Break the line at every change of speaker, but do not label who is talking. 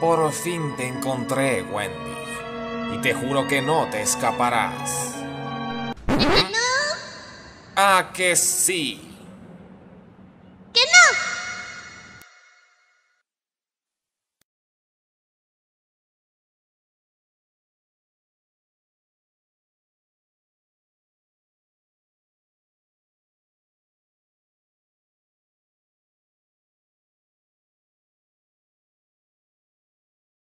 Por fin te encontré, Wendy. Y te juro que no te escaparás.
¡No!
¿A que sí?